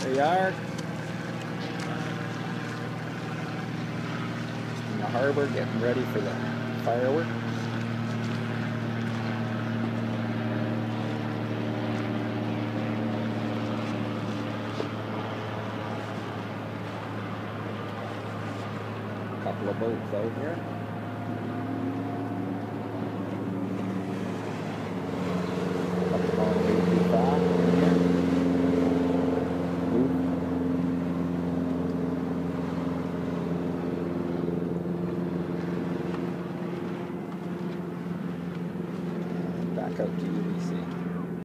There you are. Just in the harbor, getting ready for the fireworks. Couple of boats out here. Couple long